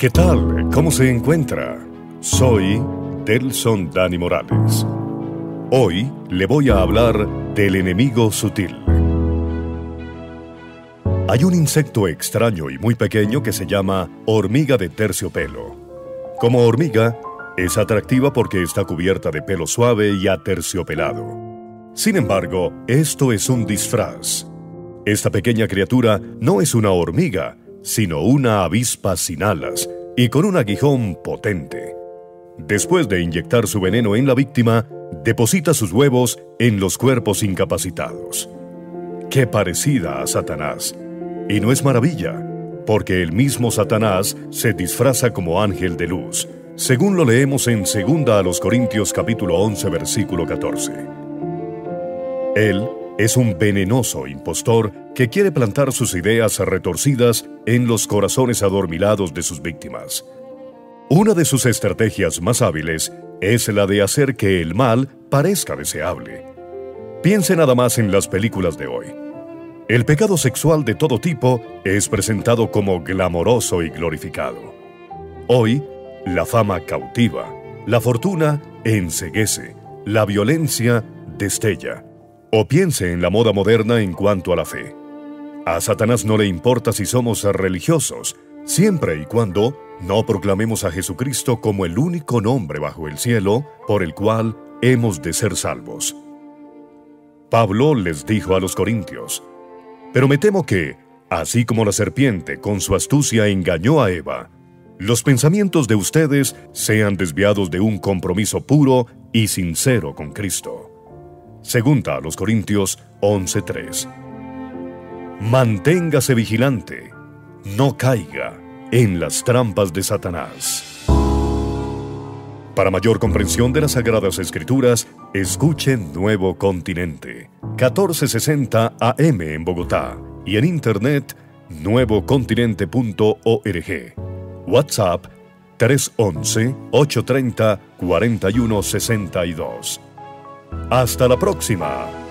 ¿Qué tal? ¿Cómo se encuentra? Soy Delson Dani Morales. Hoy le voy a hablar del enemigo sutil. Hay un insecto extraño y muy pequeño que se llama hormiga de terciopelo. Como hormiga, es atractiva porque está cubierta de pelo suave y aterciopelado. Sin embargo, esto es un disfraz. Esta pequeña criatura no es una hormiga, sino una avispa sin alas y con un aguijón potente. Después de inyectar su veneno en la víctima, deposita sus huevos en los cuerpos incapacitados. ¡Qué parecida a Satanás! Y no es maravilla, porque el mismo Satanás se disfraza como ángel de luz, según lo leemos en 2 Corintios capítulo 11, versículo 14. Él es un venenoso impostor que quiere plantar sus ideas retorcidas en los corazones adormilados de sus víctimas. Una de sus estrategias más hábiles es la de hacer que el mal parezca deseable. Piense nada más en las películas de hoy. El pecado sexual de todo tipo es presentado como glamoroso y glorificado. Hoy, la fama cautiva, la fortuna enceguece, la violencia destella. O piense en la moda moderna en cuanto a la fe. A Satanás no le importa si somos religiosos, siempre y cuando no proclamemos a Jesucristo como el único nombre bajo el cielo por el cual hemos de ser salvos. Pablo les dijo a los corintios: pero me temo que, así como la serpiente con su astucia engañó a Eva, los pensamientos de ustedes sean desviados de un compromiso puro y sincero con Cristo. 2 Corintios 11:3. Manténgase vigilante, no caiga en las trampas de Satanás. Para mayor comprensión de las Sagradas Escrituras, escuche Nuevo Continente, 1460 AM en Bogotá, y en internet nuevocontinente.org. WhatsApp 311-830-4162. Hasta la próxima.